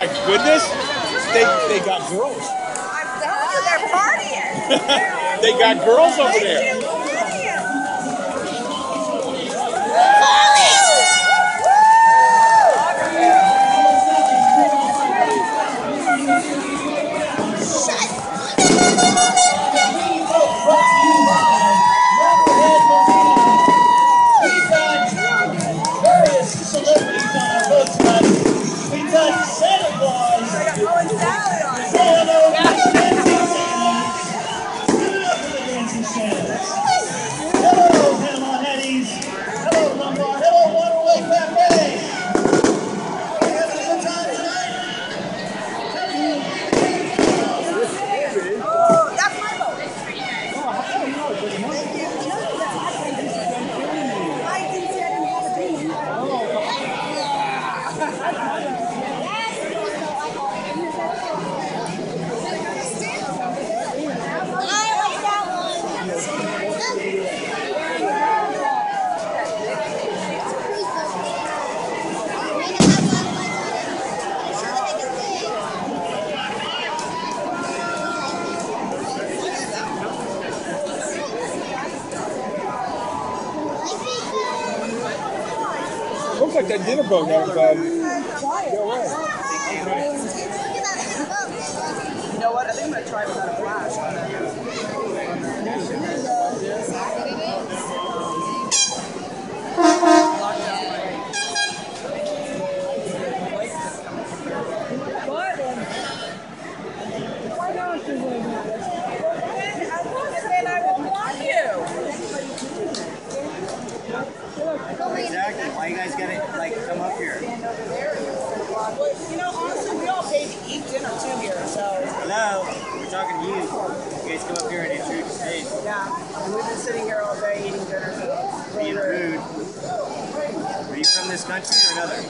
My goodness, they got girls. I'm telling you, they're partying. They got girls over there. Looks like that dinner boat now. Go away. You know what? I think I'm going to try without a flash on it. Why not? As long as then I will block you. Exactly. Why you guys gotta like come up here? Well, you know, honestly, we all paid to eat dinner too here, so. Hello, we're talking to you. You guys come up here and intrude the stage. Yeah, and we've been sitting here all day eating dinner. So Being rude. Are you from this country or another?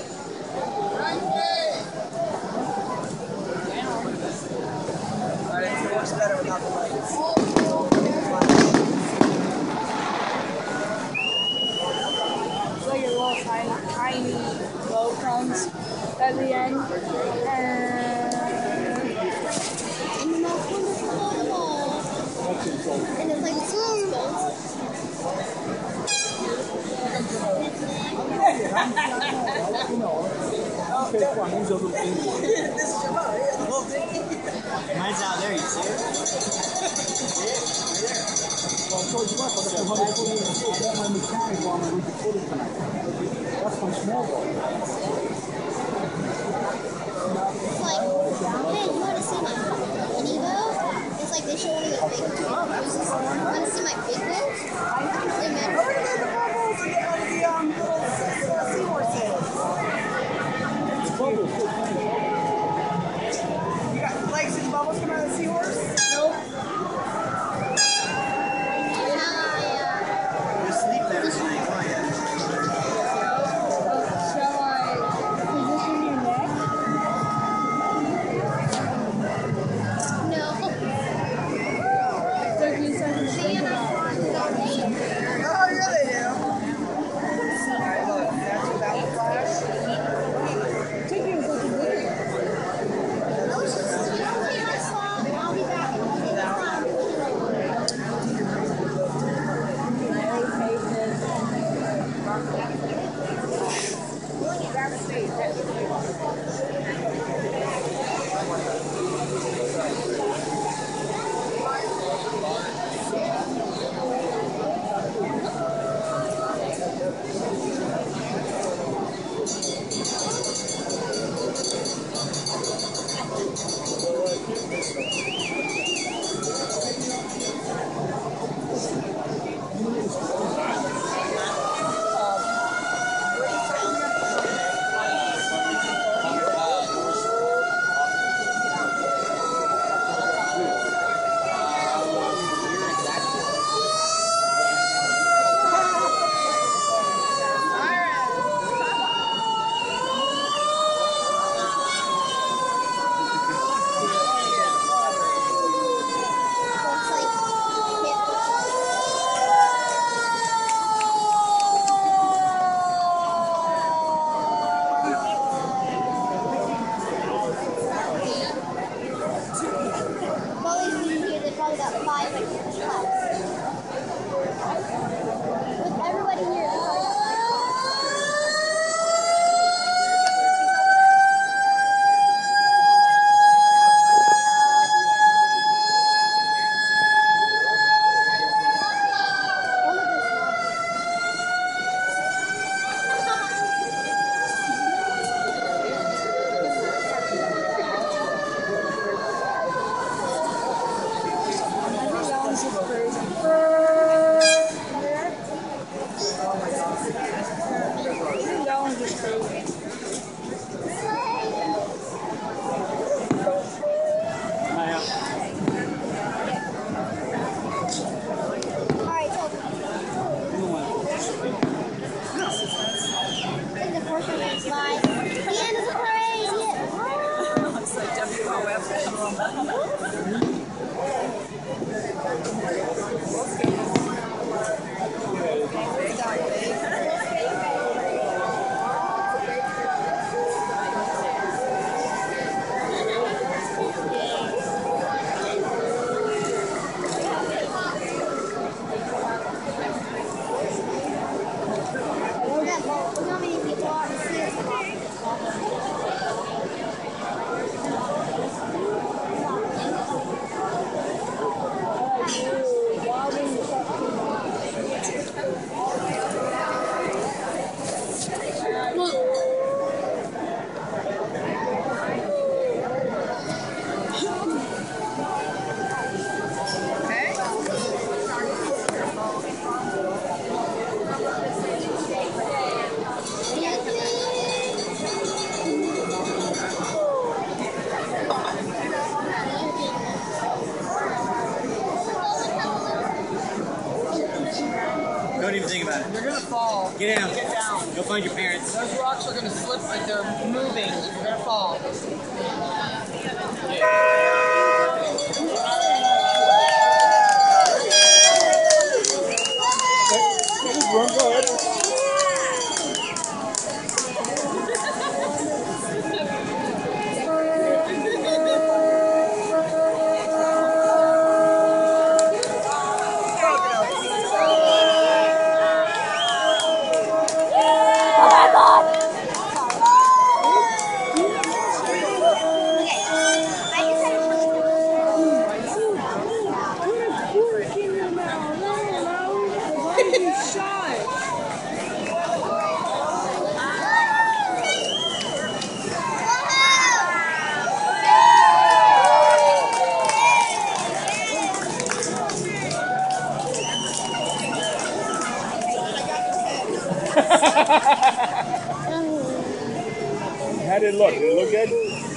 But it's much better without the lights. It's like a little tiny boat comes at the end, And the most wonderful boat of all. And it's like a small boat. Mine's out there, you see it? It's like, hey, you want to see my an Evo? It's like they show one of the big ones. Want to see my big ones? They meant Over to the bubbles and get all the little seahorses. You got legs and bubbles coming out of the seahorse? Nope. You sleep there tonight, come on, yeah. shall I Don't even think about it. You're gonna fall. Get down. Get down. Go find your parents. Those rocks are gonna slip like they're moving. You're gonna fall. Run, go ahead. How did it look? Did it look good?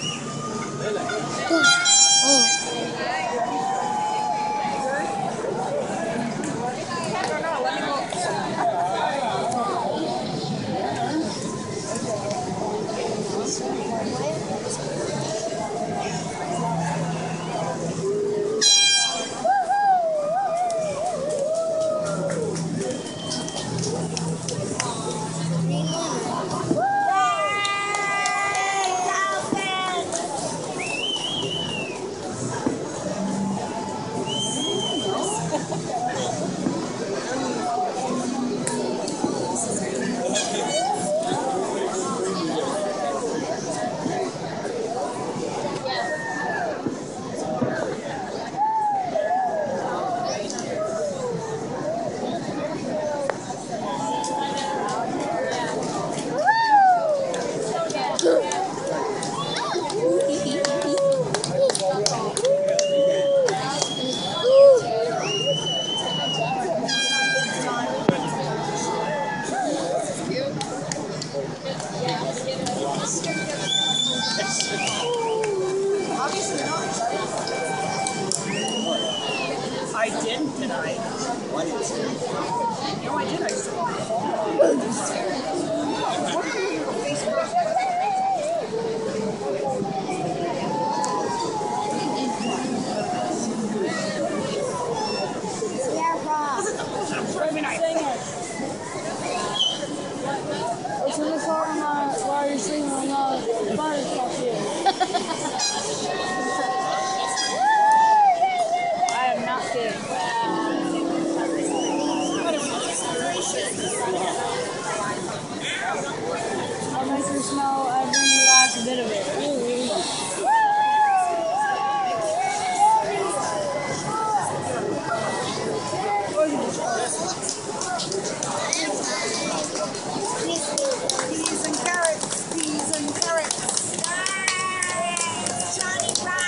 I didn't tonight. What? No, I did. I saw It's in the song while you're singing on the buttercup here. I am not kidding. I'll make you smell every last bit of it. peas and carrots. Peas and carrots. Johnny Brown.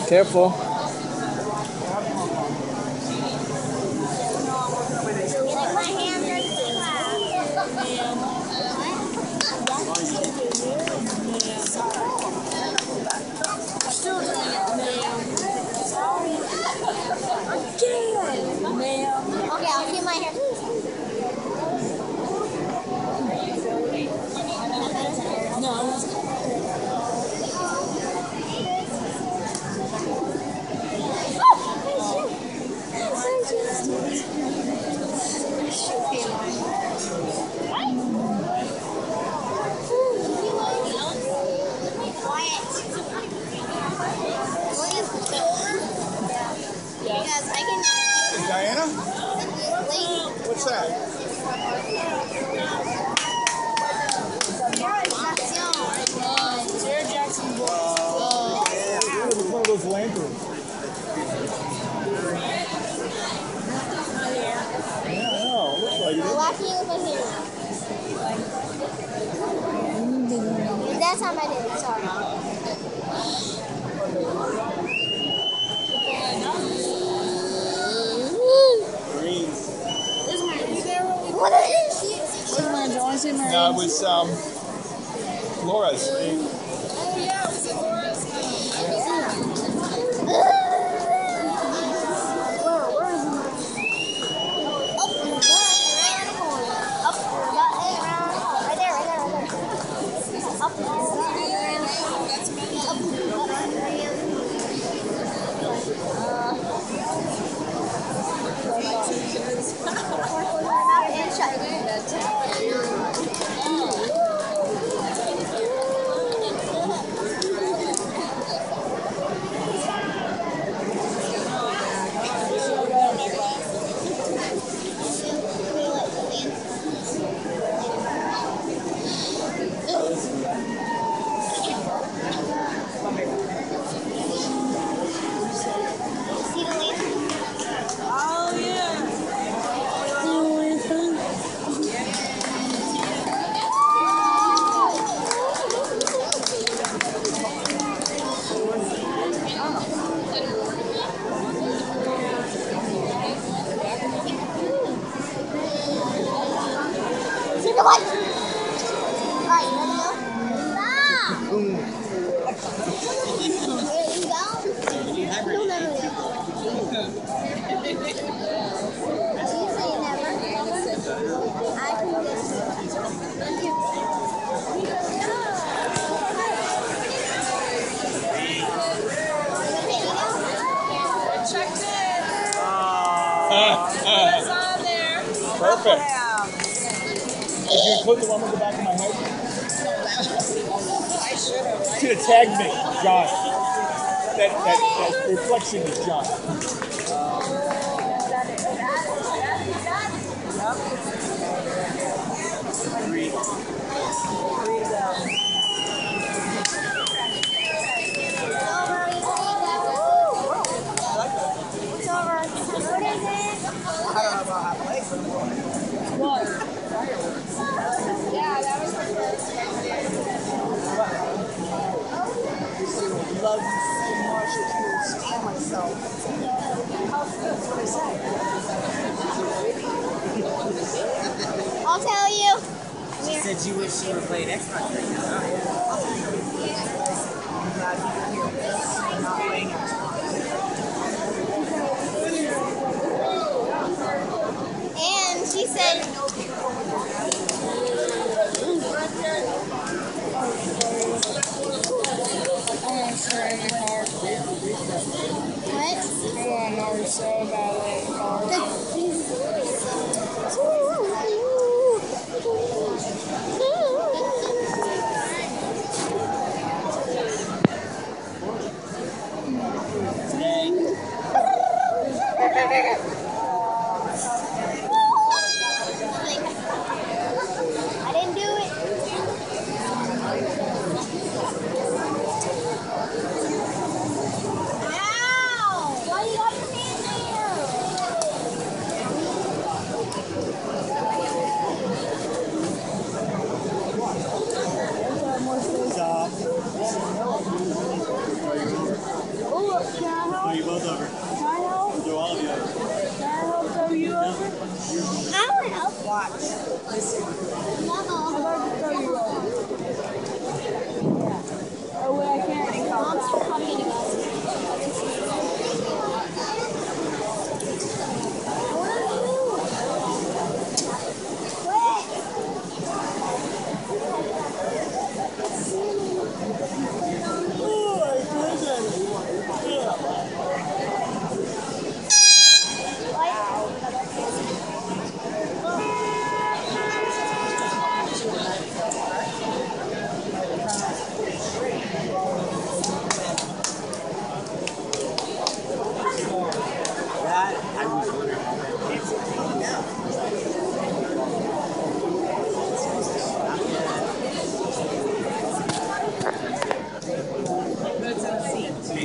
Careful. Getting my hand in the Still doing it, ma'am. Sorry. Again, ma'am. Okay, I'll keep my hair. No. Because I can. Hey, Diana? Lady. What's that? Jared Jackson boy. It was one of those lanterns. Yeah, I know. Looks like it. Why can you look like hero? That time I did. Sorry. Green. What is this? Where's my do I want to see my No, it was Laura's. Oh yeah, it was at Laura's. Oh yeah. See the light. Alright, you ready to go? Stop! There you go. You'll never go. You say never. I can get Checked in. Perfect. It's on there. Did you include the one with the back of my head? I should have. You should have tagged me, John. That reflection is John. What? Yeah, that was the first. Love you so much that you will stand myself. That's what I said. I'll tell you. She said you wish she would play Xbox right now. I'm glad you're here. I'm not playing Xbox. And she said, I want to start in the car. what? I want to know so badly in the car. I didn't do it. Ow! Why you got your hand there?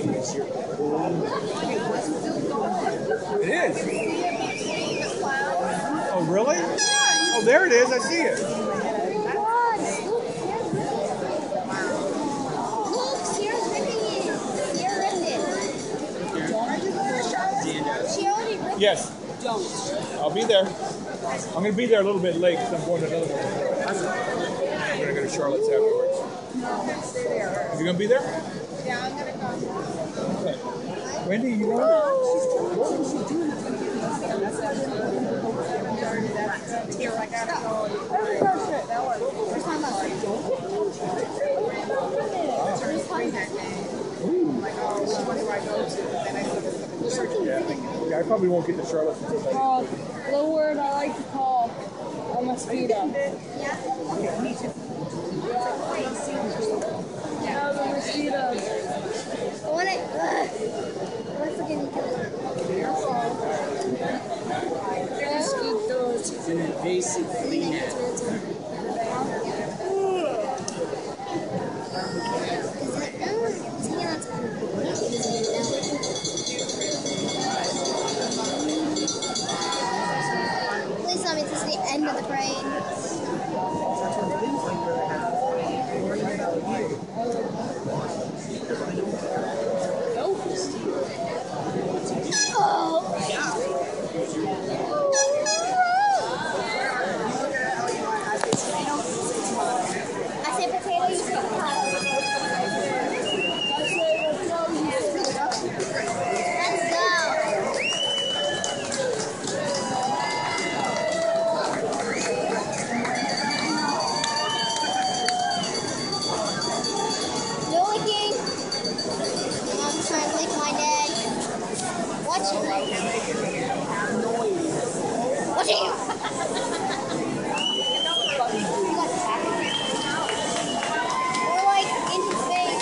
It is. Oh, really? Oh, there it is. I see it. Look, Sierra's ripping it. Sierra ripped it. She already ripped it. Yes. I'll be there. I'm going to be there a little bit late because I'm going to another one. I'm going to go to Charlotte's afterwards. Are you going to be there? Yeah, I'm gonna go. Okay. Wendy, you want Here, I gotta go. Yeah, I probably won't get to Charlotte until then. The word I like to call a mosquito. Yeah, the mosquitoes. Mosquitoes. It's an invasive flea net. Please tell me this is the end of the parade. I say potato, you say potato. Let's go. No licking. I'm trying to lick my neck. Watch it. Watch it. Or like in his face.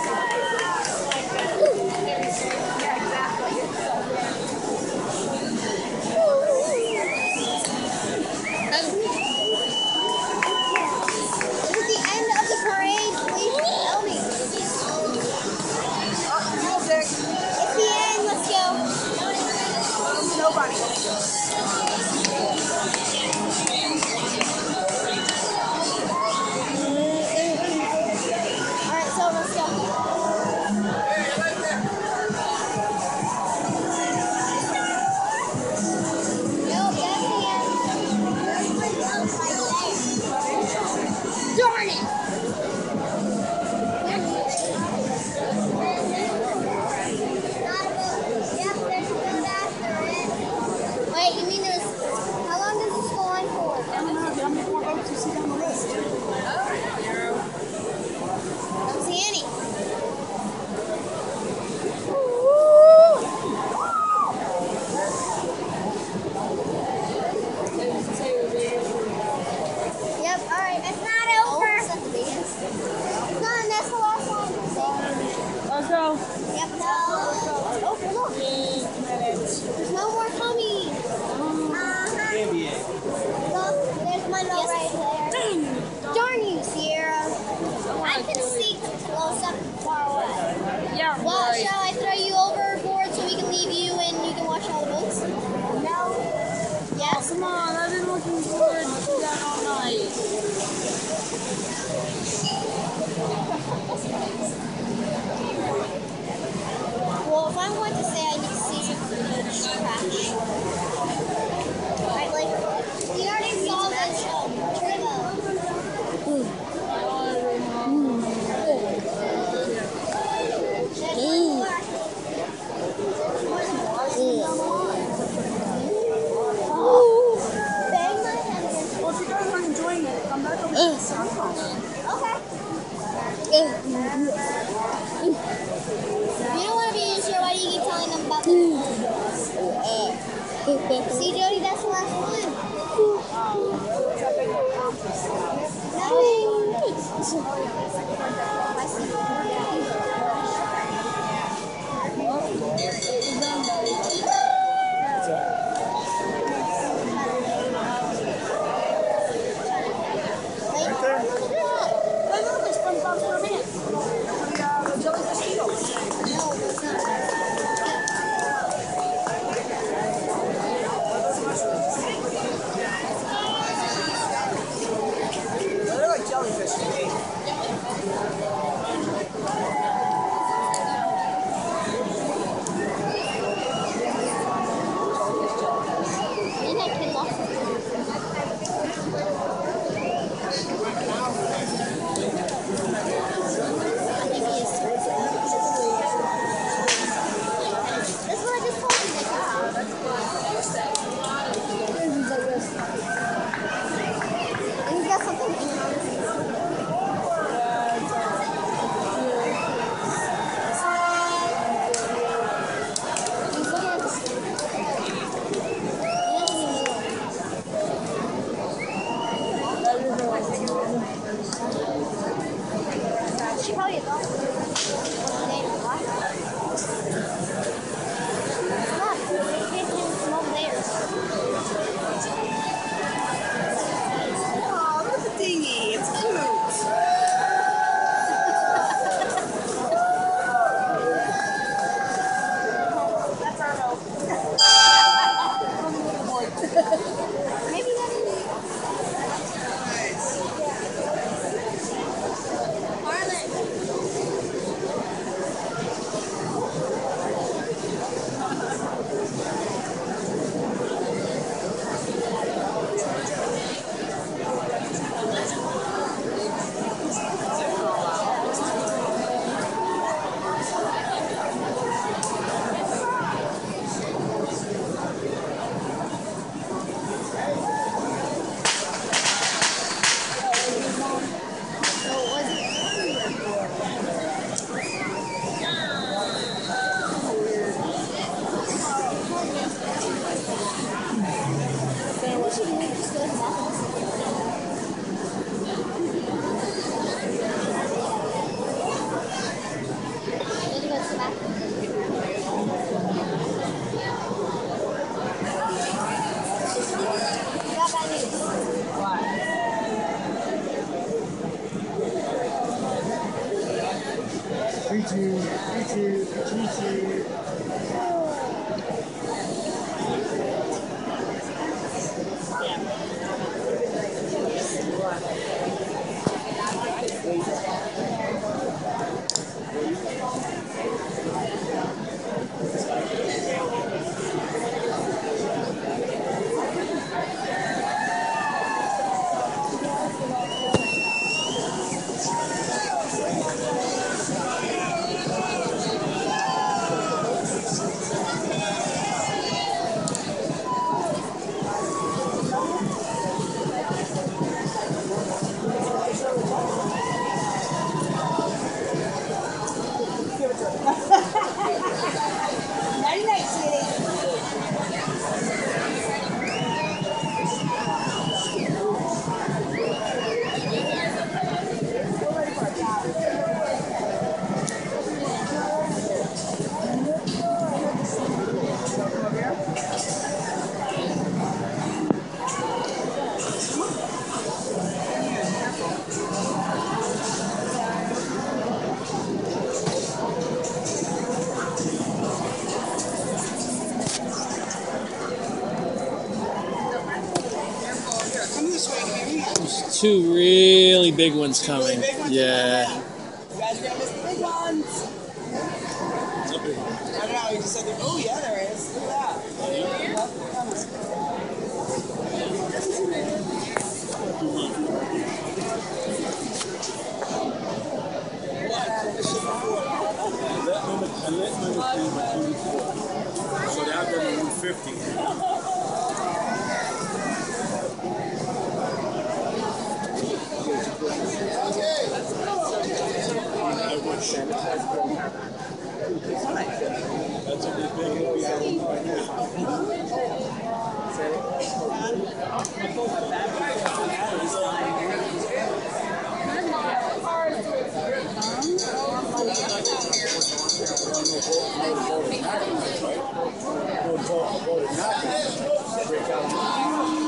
Is it the end of the parade? Please tell me. Music. It's the end. Let's go. Nobody. Alright, so let's go. Nope, that's the end. Darn it! Wait, you mean there's... How long does this go on for? I don't know. How many more votes you see on the list? Don't see any. Yep, alright. It's not over. It's not, that's the last one. Let's go. Yep, no. Oh, look. There's no more coming. NBA. Look, there's my note right there. Darn you, Sierra. I can see close up far away. Yeah, Well, right. shall I throw you overboard so we can leave you and you can watch all the boats? No. Yes? Come on, I've been looking forward to that all night. Well, if I'm going to say I need to see some footage, crash. Right, like, we already saw this trailer. Bang my head. Well, if you guys are enjoying it, come back over to the sound house. Okay. You don't want to be in here. Why do you keep telling them about this? See, Jody, that's the last one. What's that? Right there? Hey, look, it's SpongeBob's Revenge. The jellyfish eagle. No, Night night, sweetie. Come this way, baby. There's two really big ones coming. Big ones Yeah. You guys are gonna miss the big ones. I don't know. You just said, oh yeah, there is. Look at So now they're at 150. That's a big big